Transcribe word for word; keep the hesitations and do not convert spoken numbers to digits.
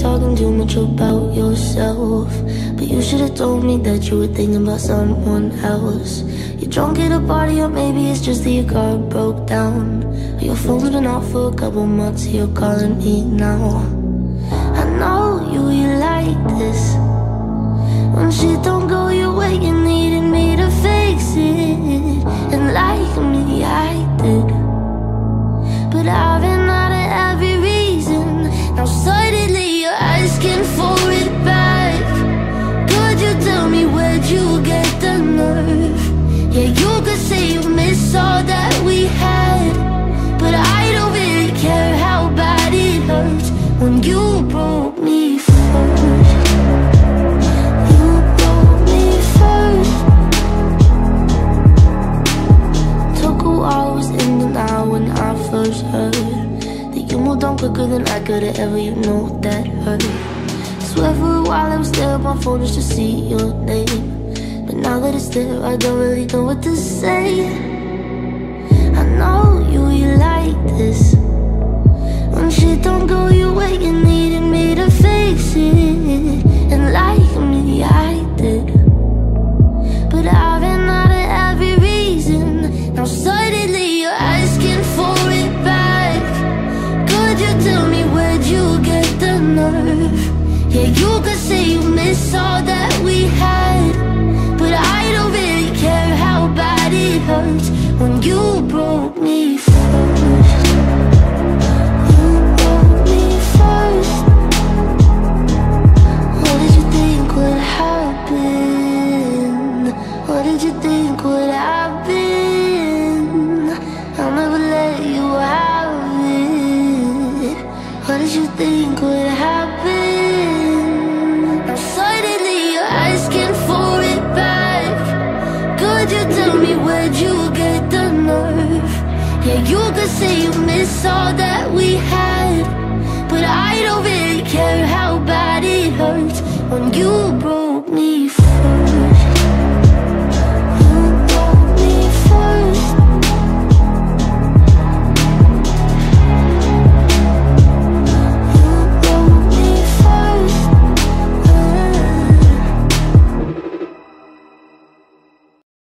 talking too much about yourself, but you should've told me that you were thinking about someone else. You're drunk at a party, or maybe it's just that your car broke down, or your phone's been off for a couple months, so you're calling me now. I know you, you like this. When shit don't go your way, you needed me to fix it. And like me, I did, but I've been out of every reason. Now suddenly you're asking for it back. Could you tell me where'd you get the nerve? Yeah, you could say you miss all that we had, but I don't really care how bad it hurts when you broke me first. You broke me first. Took a while, was in denial when I first heard that you moved on quicker than I could've ever, you know that hurt. Swear for a while I was there on my phone just to see your name, but now that it's there, I don't really know what to say. I know you, you like this. When shit don't go your way, you needed me to fix it. And like me, I did, but I've been out of every reason. Now suddenly you're asking for it back. Could you tell me where'd you get the nerve? Yeah, you could say you miss all that we had, but I don't really care how bad it hurts when you broke me first. You broke me first. What did you think would happen? What did you think would happen? I'll never let you have it. What did you think would happen? Now suddenly you're asking for it back. Could you tell me where'd you get the nerve? Yeah, you could say you miss all that we had, but I don't really care how bad it hurts when you broke